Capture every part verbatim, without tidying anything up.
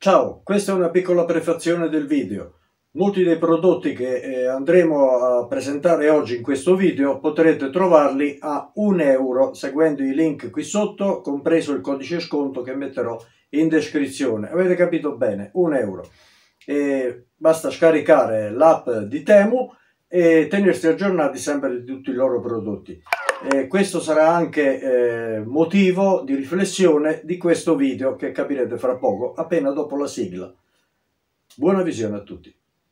Ciao, questa è una piccola prefazione del video. Molti dei prodotti che eh, andremo a presentare oggi in questo video potrete trovarli a un euro seguendo i link qui sotto, compreso il codice sconto che metterò in descrizione. Avete capito bene, un euro. E basta scaricare l'app di Temu e tenersi aggiornati sempre di tutti i loro prodotti. E questo sarà anche eh, motivo di riflessione di questo video che capirete fra poco, appena dopo la sigla. Buona visione a tutti.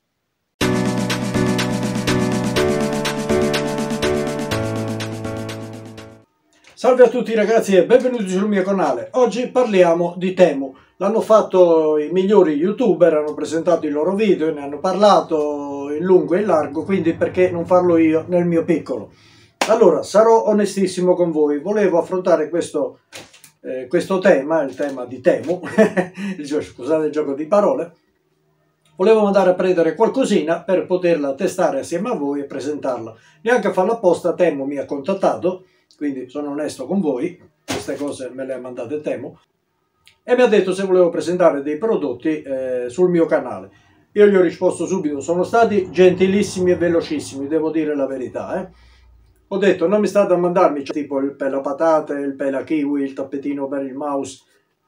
Salve a tutti ragazzi e benvenuti sul mio canale. Oggi parliamo di Temu. L'hanno fatto i migliori youtuber, hanno presentato i loro video, ne hanno parlato in lungo e in largo, quindi perché non farlo io nel mio piccolo? Allora, sarò onestissimo con voi, volevo affrontare questo, eh, questo tema, il tema di Temu, scusate il gioco di parole, volevo andare a prendere qualcosina per poterla testare assieme a voi e presentarla. Neanche a farla apposta, Temu mi ha contattato, quindi sono onesto con voi, queste cose me le ha mandate Temu, e mi ha detto se volevo presentare dei prodotti eh, sul mio canale. Io gli ho risposto subito, sono stati gentilissimi e velocissimi, devo dire la verità, eh. Ho detto non mi state a mandarmi tipo il pela patate, il pela kiwi, il tappetino per il mouse.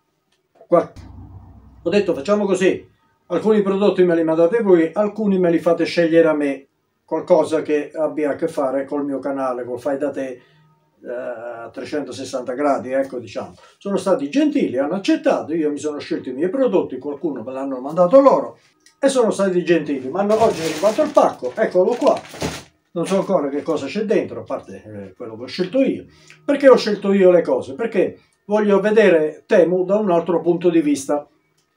Qua. Ho detto facciamo così, alcuni prodotti me li mandate voi, alcuni me li fate scegliere a me, qualcosa che abbia a che fare col mio canale, col fai da te a trecentosessanta gradi, ecco, diciamo. Sono stati gentili, hanno accettato, io mi sono scelto i miei prodotti, qualcuno me l'hanno mandato loro e sono stati gentili. Ma oggi è arrivato il pacco, eccolo qua. Non so ancora che cosa c'è dentro, a parte eh, quello che ho scelto io. Perché ho scelto io le cose? Perché voglio vedere Temu da un altro punto di vista.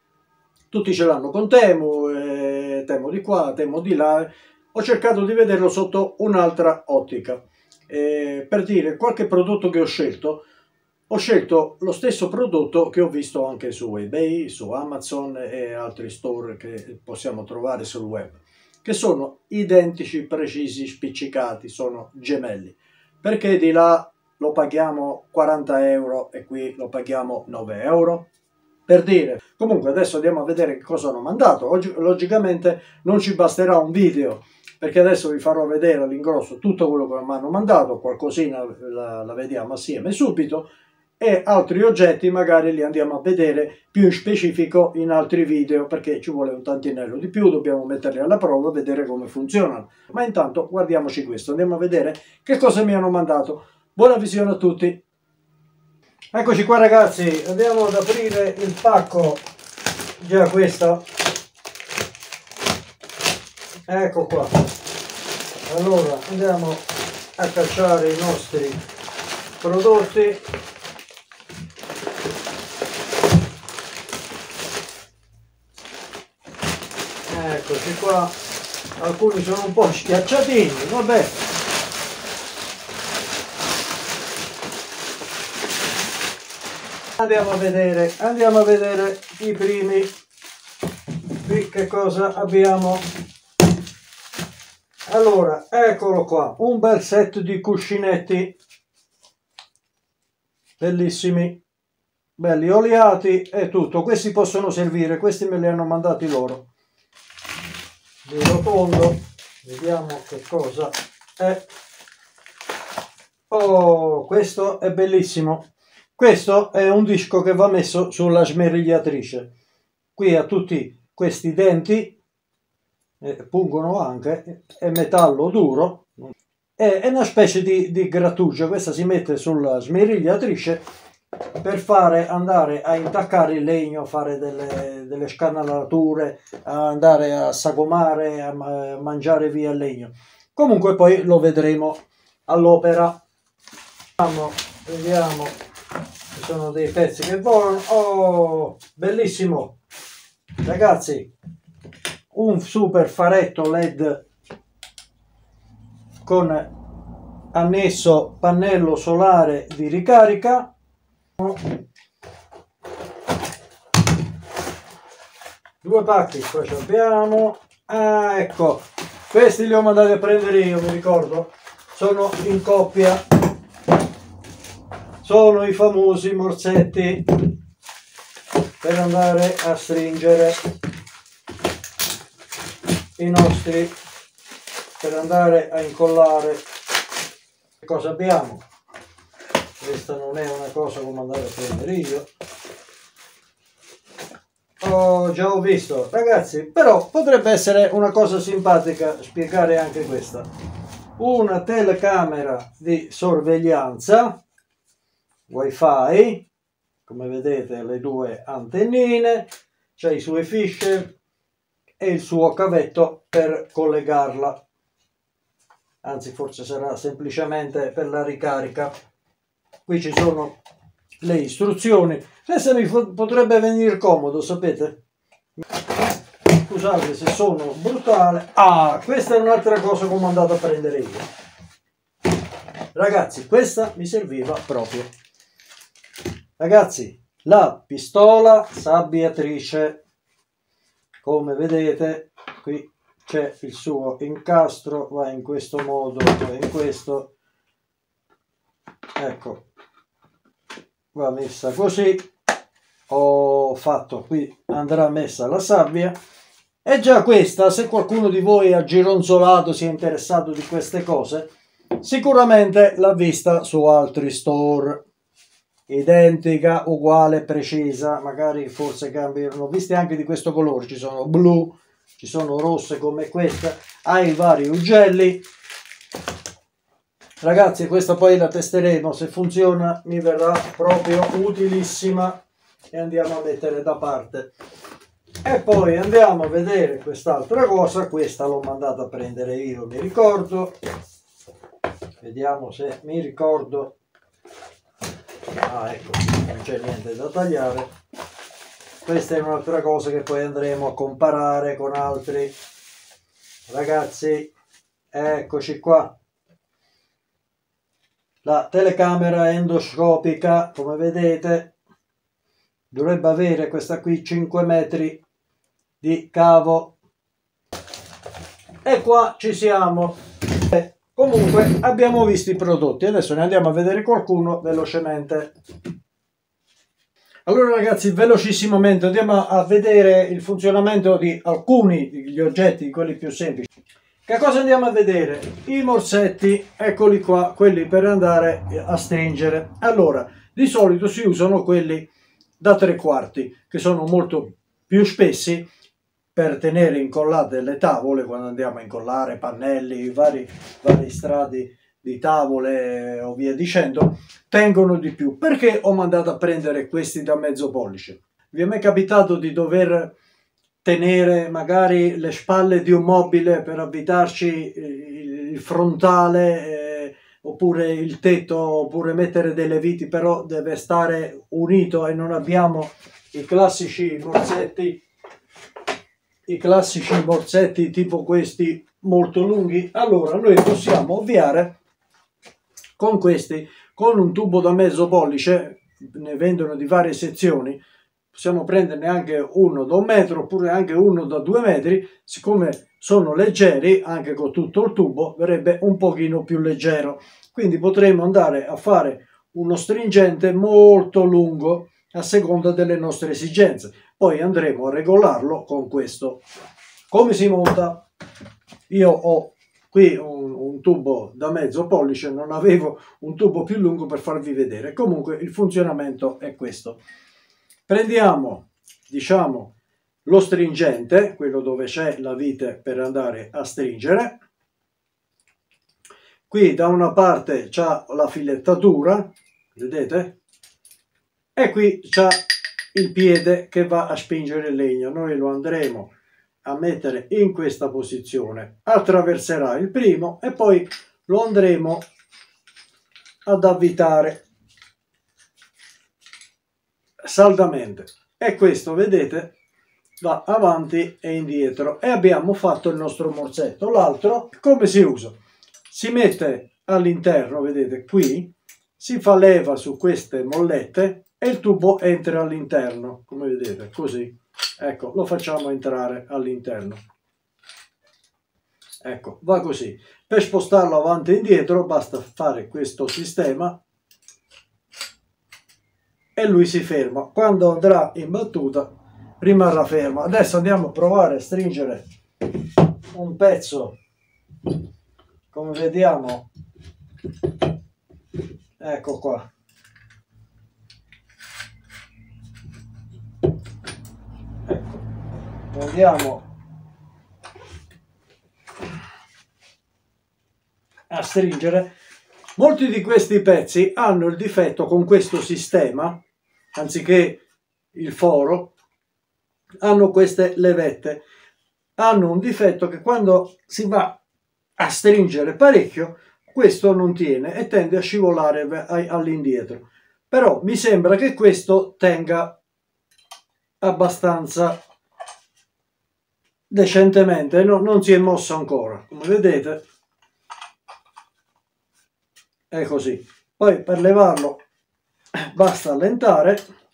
Tutti ce l'hanno con Temu, eh, Temu di qua, Temu di là. Ho cercato di vederlo sotto un'altra ottica. Eh, per dire, qualche prodotto che ho scelto, ho scelto lo stesso prodotto che ho visto anche su eBay, su Amazon e altri store che possiamo trovare sul web, che sono identici, precisi, spiccicati, sono gemelli. Perché di là lo paghiamo quaranta euro e qui lo paghiamo nove euro? Per dire. Comunque adesso andiamo a vedere che cosa hanno mandato. Oggi, logicamente non ci basterà un video, perché adesso vi farò vedere all'ingrosso tutto quello che mi hanno mandato, qualcosina la, la vediamo assieme subito, e altri oggetti magari li andiamo a vedere più in specifico in altri video, perché ci vuole un tantinello di più, dobbiamo metterli alla prova e vedere come funzionano. Ma intanto guardiamoci questo, andiamo a vedere che cosa mi hanno mandato. Buona visione a tutti! Eccoci qua ragazzi, andiamo ad aprire il pacco. Già questo, ecco qua. Allora andiamo a cacciare i nostri prodotti. Eccoci qua, alcuni sono un po' schiacciatini, vabbè. Andiamo a vedere, andiamo a vedere i primi. Qui che cosa abbiamo? Allora, eccolo qua, un bel set di cuscinetti, bellissimi, belli oliati e tutto. Questi possono servire, questi me li hanno mandati loro. Li rotondo, vediamo che cosa è. Oh, questo è bellissimo. Questo è un disco che va messo sulla smerigliatrice. Qui ha tutti questi denti, eh, pungono anche, è metallo duro, è, è una specie di, di grattugia. Questa si mette sulla smerigliatrice per fare andare a intaccare il legno, fare delle, delle scanalature, andare a sagomare, a mangiare via il legno. Comunque poi lo vedremo all'opera. Vediamo, vediamo, ci sono dei pezzi che volano. Oh, bellissimo ragazzi, un super faretto led con annesso pannello solare di ricarica. Due pacchi qua ci abbiamo. Ah, ecco, questi li ho mandati a prendere io, mi ricordo, sono in coppia, sono i famosi morsetti per andare a stringere i nostri, per andare a incollare. Che cosa abbiamo? Questa non è una cosa come andare a prendere io. Oh, già ho visto, ragazzi, però potrebbe essere una cosa simpatica spiegare anche questa. Una telecamera di sorveglianza wifi, come vedete le due antennine, c'è i suoi fisher e il suo cavetto per collegarla, anzi forse sarà semplicemente per la ricarica. Qui ci sono le istruzioni. Questa mi potrebbe venire comodo, sapete? Scusate se sono brutale. Ah, questa è un'altra cosa come ho andato a prendere io. Ragazzi, questa mi serviva proprio. Ragazzi, la pistola sabbiatrice, come vedete, qui c'è il suo incastro, va in questo modo, va in questo. Ecco, va messa così. Ho fatto, qui andrà messa la sabbia. E già questa, se qualcuno di voi ha gironzolato, si è interessato di queste cose, sicuramente l'ha vista su altri store. Identica, uguale, precisa, magari forse cambiano, viste anche di questo colore, ci sono blu, ci sono rosse come questa, ha i vari ugelli. Ragazzi, questa poi la testeremo, se funziona mi verrà proprio utilissima e andiamo a mettere da parte. E poi andiamo a vedere quest'altra cosa, questa l'ho mandata a prendere io, mi ricordo, vediamo se mi ricordo. Ah, ecco, non c'è niente da tagliare. Questa è un'altra cosa che poi andremo a comparare con altri. Ragazzi, eccoci qua. La telecamera endoscopica, come vedete, dovrebbe avere questa qui cinque metri di cavo. E qua ci siamo. Eh, comunque abbiamo visto i prodotti, adesso ne andiamo a vedere qualcuno velocemente. Allora ragazzi, velocissimamente andiamo a vedere il funzionamento di alcuni degli oggetti, quelli più semplici. Che cosa andiamo a vedere? I morsetti, eccoli qua, quelli per andare a stringere. Allora, di solito si usano quelli da tre quarti, che sono molto più spessi per tenere incollate le tavole quando andiamo a incollare pannelli, vari, vari strati di tavole o via dicendo, tengono di più. Perché ho mandato a prendere questi da mezzo pollice? Vi è mai capitato di dover tenere magari le spalle di un mobile per avvitarci il frontale eh, oppure il tetto, oppure mettere delle viti, però deve stare unito e non abbiamo i classici morsetti i classici morsetti tipo questi molto lunghi? Allora noi possiamo ovviare con questi, con un tubo da mezzo pollice, ne vendono di varie sezioni, possiamo prenderne anche uno da un metro oppure anche uno da due metri. Siccome sono leggeri, anche con tutto il tubo verrebbe un pochino più leggero, quindi potremo andare a fare uno stringente molto lungo a seconda delle nostre esigenze. Poi andremo a regolarlo con questo. Come si monta? Io ho qui un, un tubo da mezzo pollice, non avevo un tubo più lungo per farvi vedere. Comunque il funzionamento è questo. Prendiamo, diciamo, lo stringente, quello dove c'è la vite per andare a stringere. Qui da una parte c'ha la filettatura, vedete? E qui c'ha il piede che va a spingere il legno. Noi lo andremo a mettere in questa posizione, attraverserà il primo e poi lo andremo ad avvitare saldamente, e questo vedete va avanti e indietro e abbiamo fatto il nostro morsetto. L'altro come si usa? Si mette all'interno, vedete qui, si fa leva su queste mollette e il tubo entra all'interno, come vedete, così. Ecco, lo facciamo entrare all'interno. Ecco, va così. Per spostarlo avanti e indietro basta fare questo sistema e lui si ferma. Quando andrà in battuta rimarrà fermo. Adesso andiamo a provare a stringere un pezzo, come vediamo, ecco qua. Ecco, andiamo a stringere. Molti di questi pezzi hanno il difetto con questo sistema, anziché il foro, hanno queste levette, hanno un difetto che quando si va a stringere parecchio questo non tiene e tende a scivolare all'indietro. Però mi sembra che questo tenga abbastanza decentemente, no, non si è mosso ancora, come vedete è così. Poi per levarlo basta allentare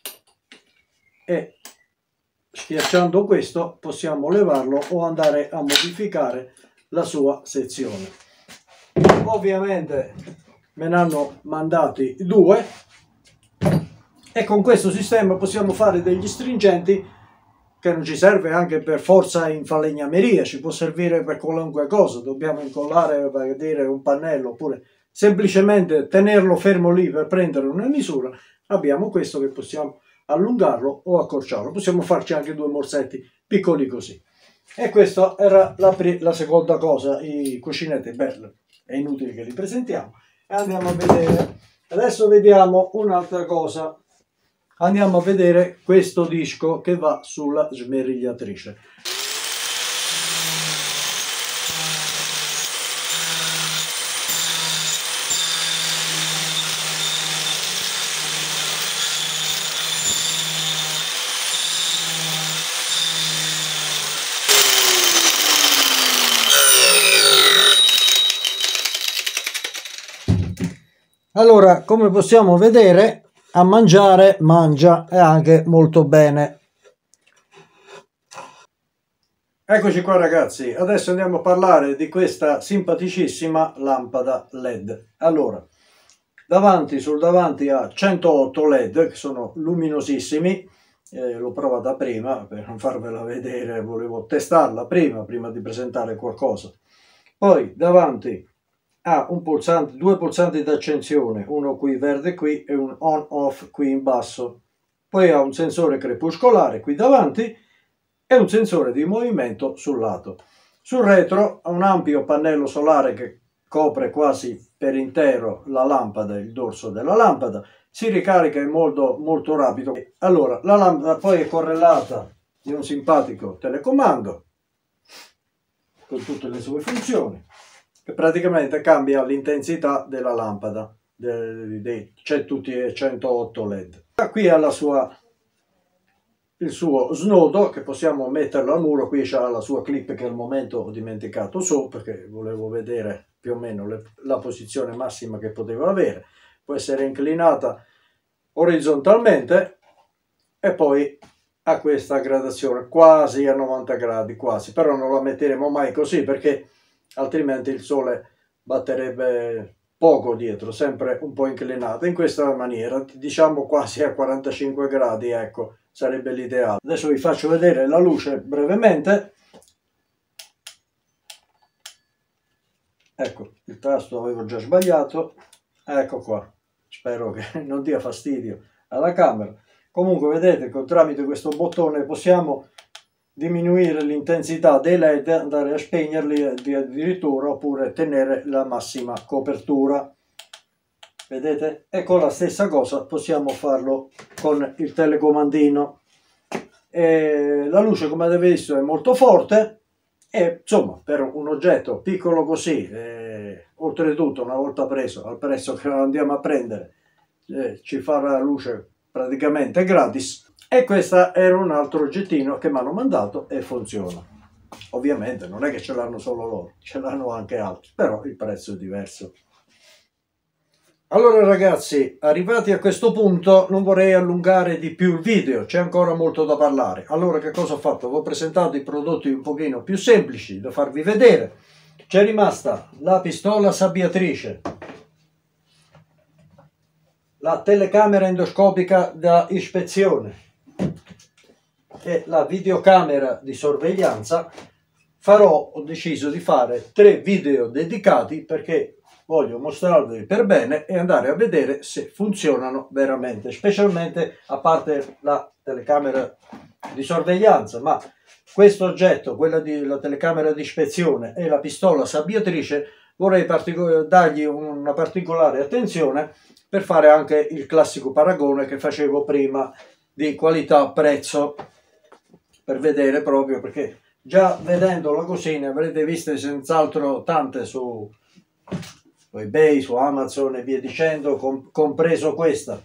e schiacciando questo possiamo levarlo o andare a modificare la sua sezione. Ovviamente me ne hanno mandati due e con questo sistema possiamo fare degli stringenti che non ci serve anche per forza in falegnameria, ci può servire per qualunque cosa. Dobbiamo incollare, per dire, un pannello oppure semplicemente tenerlo fermo lì per prendere una misura. Abbiamo questo che possiamo allungarlo o accorciarlo, possiamo farci anche due morsetti piccoli così. E questa era la, la seconda cosa, i cuscinetti. Beh, è inutile che li presentiamo e andiamo a vedere. Adesso vediamo un'altra cosa, andiamo a vedere questo disco che va sulla smerigliatrice. Allora, come possiamo vedere, a mangiare mangia e anche molto bene. Eccoci qua ragazzi, adesso andiamo a parlare di questa simpaticissima lampada led. Allora, davanti, sul davanti ha centootto led che sono luminosissimi, eh, l'ho provata prima per non farvela vedere, volevo testarla prima, prima di presentare qualcosa. Poi davanti ha un pulsante, due pulsanti d'accensione, uno qui verde qui e un on off qui in basso. Poi ha un sensore crepuscolare qui davanti e un sensore di movimento sul lato. Sul retro ha un ampio pannello solare che copre quasi per intero la lampada, il dorso della lampada. Si ricarica in modo molto rapido. Allora, la lampada poi è correlata di un simpatico telecomando con tutte le sue funzioni, che praticamente cambia l'intensità della lampada. C'è tutti e centootto led. Qui ha la sua, il suo snodo che possiamo metterlo al muro. Qui c'ha la sua clip che al momento ho dimenticato su perché volevo vedere più o meno le, la posizione massima che poteva avere. Può essere inclinata orizzontalmente e poi ha questa gradazione quasi a novanta gradi, quasi, però non la metteremo mai così perché altrimenti il sole batterebbe poco dietro, sempre un po' inclinata. In questa maniera, diciamo quasi a quarantacinque gradi, ecco, sarebbe l'ideale. Adesso vi faccio vedere la luce brevemente. Ecco, il tasto avevo già sbagliato, ecco qua, spero che non dia fastidio alla camera. Comunque vedete che tramite questo bottone possiamo diminuire l'intensità dei led, andare a spegnerli addirittura oppure tenere la massima copertura. Vedete? E con la stessa cosa possiamo farlo con il telecomandino. E la luce, come avete visto, è molto forte e insomma per un oggetto piccolo così, eh, oltretutto una volta preso al prezzo che lo andiamo a prendere, eh, ci fa la luce praticamente gratis. E questo era un altro oggettino che mi hanno mandato e funziona. Ovviamente non è che ce l'hanno solo loro, ce l'hanno anche altri, però il prezzo è diverso. Allora ragazzi, arrivati a questo punto non vorrei allungare di più il video, c'è ancora molto da parlare. Allora che cosa ho fatto? Vi ho presentato i prodotti un pochino più semplici da farvi vedere. C'è rimasta la pistola sabbiatrice. la telecamera endoscopica da ispezione e la videocamera di sorveglianza. Farò, ho deciso di fare tre video dedicati perché voglio mostrarvi per bene e andare a vedere se funzionano veramente, specialmente a parte la telecamera di sorveglianza, ma questo oggetto, quella della telecamera di ispezione e la pistola sabbiatrice, vorrei dargli una particolare attenzione per fare anche il classico paragone che facevo prima di qualità-prezzo, per vedere proprio, perché già vedendolo così ne avrete viste senz'altro tante su, su eBay, su Amazon e via dicendo, com compreso questa.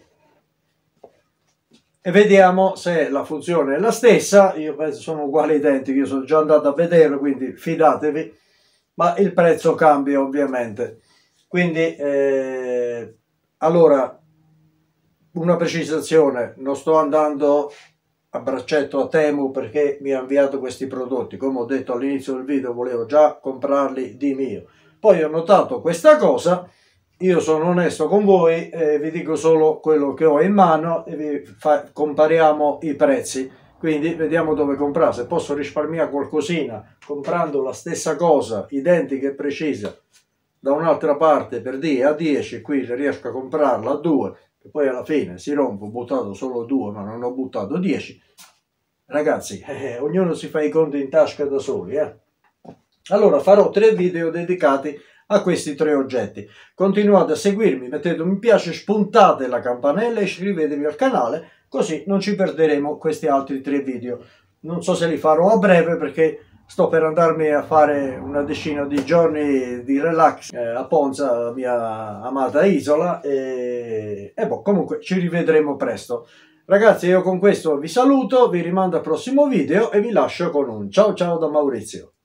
E vediamo se la funzione è la stessa. Io penso sono uguali identiche, io sono già andato a vedere, quindi fidatevi, ma il prezzo cambia ovviamente. Quindi eh, allora, una precisazione: non sto andando a braccetto a Temu perché mi ha inviato questi prodotti. Come ho detto all'inizio del video, volevo già comprarli di mio. Poi ho notato questa cosa, io sono onesto con voi, eh, vi dico solo quello che ho in mano e vi fa, compariamo i prezzi. Quindi vediamo dove comprare, se posso risparmiare qualcosina comprando la stessa cosa, identica e precisa, da un'altra parte per dire a dieci, qui riesco a comprarla a due, e poi alla fine si rompe, ho buttato solo due ma non ho buttato dieci. Ragazzi, eh, ognuno si fa i conti in tasca da soli, eh. Allora farò tre video dedicati a questi tre oggetti. Continuate a seguirmi, mettete un mi piace, spuntate la campanella e iscrivetevi al canale, così non ci perderemo questi altri tre video. Non so se li farò a breve perché sto per andarmi a fare una decina di giorni di relax eh, a Ponza, la mia amata isola, e, e boh, comunque ci rivedremo presto. Ragazzi, io con questo vi saluto, vi rimando al prossimo video e vi lascio con un ciao ciao da Maurizio.